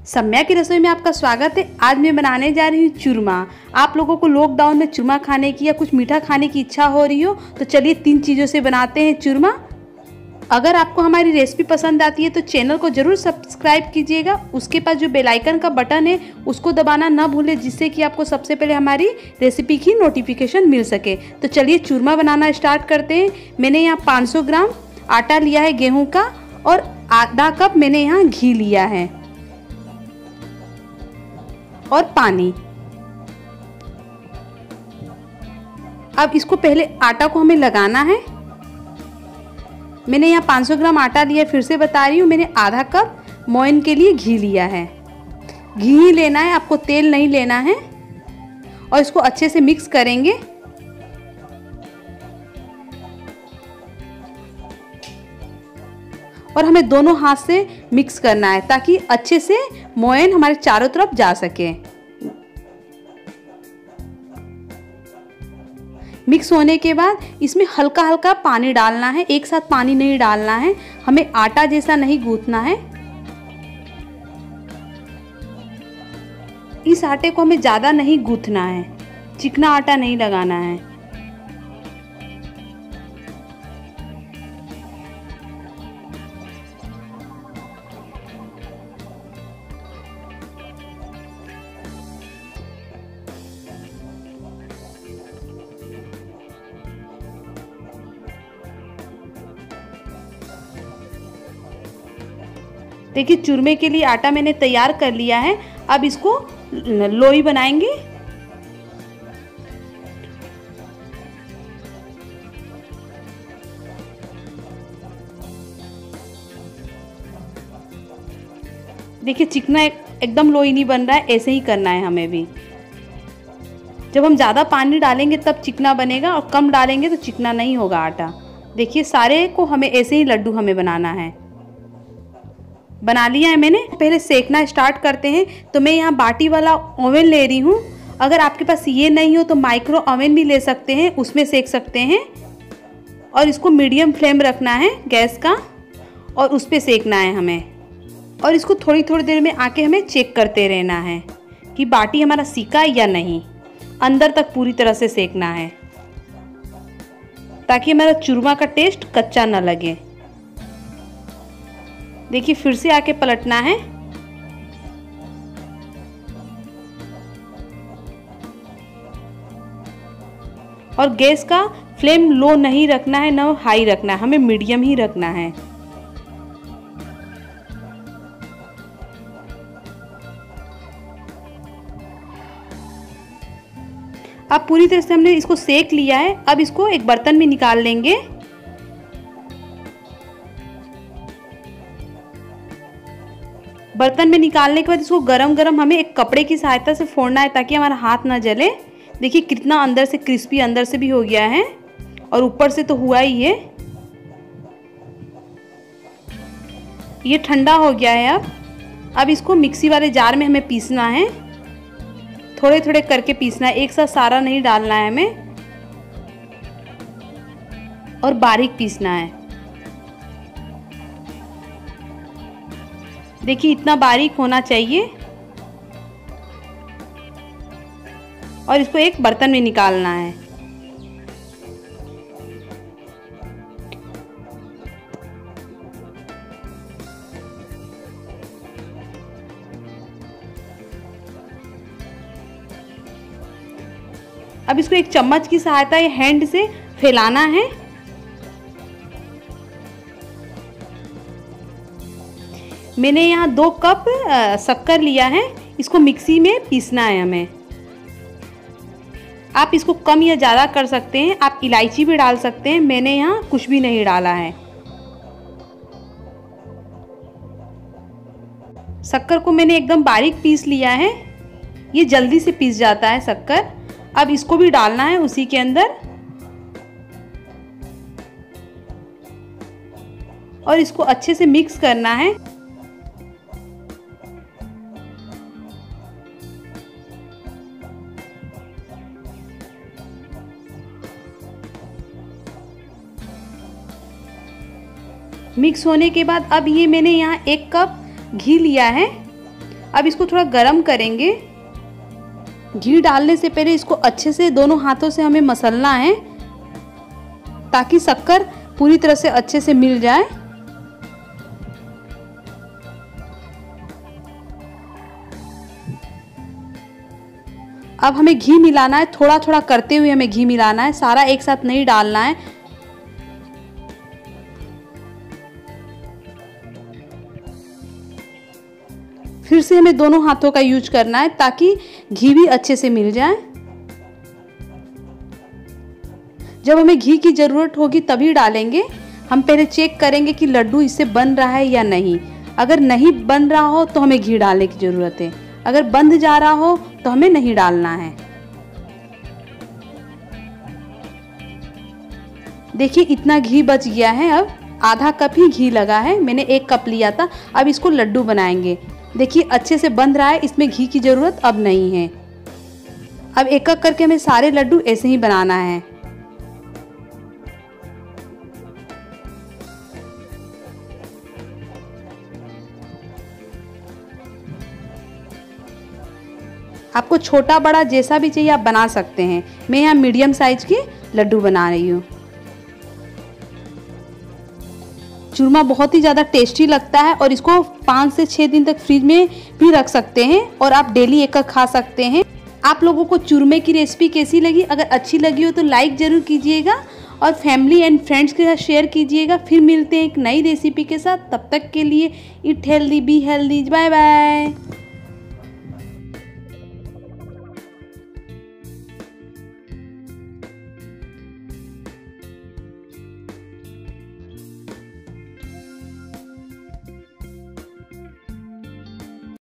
सम्या की रसोई में आपका स्वागत है। आज मैं बनाने जा रही हूँ चूरमा। आप लोगों को लॉकडाउन में चूरमा खाने की या कुछ मीठा खाने की इच्छा हो रही हो तो चलिए 3 चीज़ों से बनाते हैं चूरमा। अगर आपको हमारी रेसिपी पसंद आती है तो चैनल को ज़रूर सब्सक्राइब कीजिएगा। उसके पास जो बेल आइकन का बटन है उसको दबाना ना भूलें, जिससे कि आपको सबसे पहले हमारी रेसिपी की नोटिफिकेशन मिल सके। तो चलिए चूरमा बनाना स्टार्ट करते हैं। मैंने यहाँ 500 ग्राम आटा लिया है गेहूँ का और आधा कप मैंने यहाँ घी लिया है और पानी। अब इसको पहले आटा को हमें लगाना है। मैंने यहाँ 500 ग्राम आटा लिया, फिर से बता रही हूँ। मैंने आधा कप मोइन के लिए घी लिया है। घी ही लेना है, आपको तेल नहीं लेना है। और इसको अच्छे से मिक्स करेंगे। और हमें दोनों हाथ से मिक्स करना है ताकि अच्छे से मोयन हमारे चारों तरफ जा सके। मिक्स होने के बाद इसमें हल्का हल्का पानी डालना है, एक साथ पानी नहीं डालना है। हमें आटा जैसा नहीं गूंथना है। इस आटे को हमें ज़्यादा नहीं गूंथना है, चिकना आटा नहीं लगाना है। देखिए चूरमे के लिए आटा मैंने तैयार कर लिया है। अब इसको लोई बनाएंगे। देखिए चिकना एकदम लोई नहीं बन रहा है, ऐसे ही करना है हमें भी। जब हम ज़्यादा पानी डालेंगे तब चिकना बनेगा और कम डालेंगे तो चिकना नहीं होगा आटा। देखिए सारे को हमें ऐसे ही लड्डू हमें बनाना है। बना लिया है मैंने। पहले सेकना स्टार्ट करते हैं। तो मैं यहाँ बाटी वाला ओवन ले रही हूँ। अगर आपके पास ये नहीं हो तो माइक्रो ओवन भी ले सकते हैं, उसमें सेक सकते हैं। और इसको मीडियम फ्लेम रखना है गैस का और उस पर सेकना है हमें। और इसको थोड़ी थोड़ी देर में आके हमें चेक करते रहना है कि बाटी हमारा सीका है या नहीं। अंदर तक पूरी तरह से सेकना है ताकि हमारा चूरमा का टेस्ट कच्चा ना लगे। देखिए फिर से आके पलटना है। और गैस का फ्लेम लो नहीं रखना है, ना हाई रखना है, हमें मीडियम ही रखना है। अब पूरी तरह से हमने इसको सेक लिया है। अब इसको एक बर्तन में निकाल लेंगे। बर्तन में निकालने के बाद इसको गरम गरम हमें एक कपड़े की सहायता से फोड़ना है ताकि हमारा हाथ ना जले। देखिए कितना अंदर से क्रिस्पी अंदर से भी हो गया है और ऊपर से तो हुआ ही है। ये ठंडा हो गया है। अब इसको मिक्सी वाले जार में हमें पीसना है। थोड़े थोड़े करके पीसना है, एक साथ सारा नहीं डालना है हमें। और बारीक पीसना है। देखिए इतना बारीक होना चाहिए। और इसको एक बर्तन में निकालना है। अब इसको एक चम्मच की सहायता या हैंड से फैलाना है। मैंने यहाँ 2 कप शक्कर लिया है। इसको मिक्सी में पीसना है हमें। आप इसको कम या ज़्यादा कर सकते हैं। आप इलायची भी डाल सकते हैं। मैंने यहाँ कुछ भी नहीं डाला है। शक्कर को मैंने एकदम बारीक पीस लिया है। ये जल्दी से पीस जाता है शक्कर। अब इसको भी डालना है उसी के अंदर और इसको अच्छे से मिक्स करना है। मिक्स होने के बाद अब ये मैंने यहाँ 1 कप घी लिया है अब इसको थोड़ा गरम करेंगे। घी डालने से पहले इसको अच्छे से दोनों हाथों से हमें मसलना है ताकि शक्कर पूरी तरह से अच्छे से मिल जाए। अब हमें घी मिलाना है, थोड़ा थोड़ा करते हुए हमें घी मिलाना है, सारा एक साथ नहीं डालना है। फिर से हमें दोनों हाथों का यूज करना है ताकि घी भी अच्छे से मिल जाए। जब हमें घी की ज़रूरत होगी तभी डालेंगे। हम पहले चेक करेंगे कि लड्डू इससे बन रहा है या नहीं। अगर नहीं बन रहा हो तो हमें घी डालने की ज़रूरत है, अगर बंध जा रहा हो तो हमें नहीं डालना है। देखिए इतना घी बच गया है। अब आधा कप ही घी लगा है, मैंने 1 कप लिया था। अब इसको लड्डू बनाएंगे। देखिए अच्छे से बंध रहा है, इसमें घी की ज़रूरत अब नहीं है। अब एक एक करके हमें सारे लड्डू ऐसे ही बनाना है। आपको छोटा बड़ा जैसा भी चाहिए आप बना सकते हैं। मैं यहाँ मीडियम साइज के लड्डू बना रही हूँ। चूरमा बहुत ही ज़्यादा टेस्टी लगता है और इसको 5 से 6 दिन तक फ्रिज में भी रख सकते हैं और आप डेली एक खा सकते हैं। आप लोगों को चूरमे की रेसिपी कैसी लगी? अगर अच्छी लगी हो तो लाइक ज़रूर कीजिएगा और फैमिली एंड फ्रेंड्स के साथ शेयर कीजिएगा। फिर मिलते हैं एक नई रेसिपी के साथ, तब तक के लिए eat healthy be healthy, bye bye.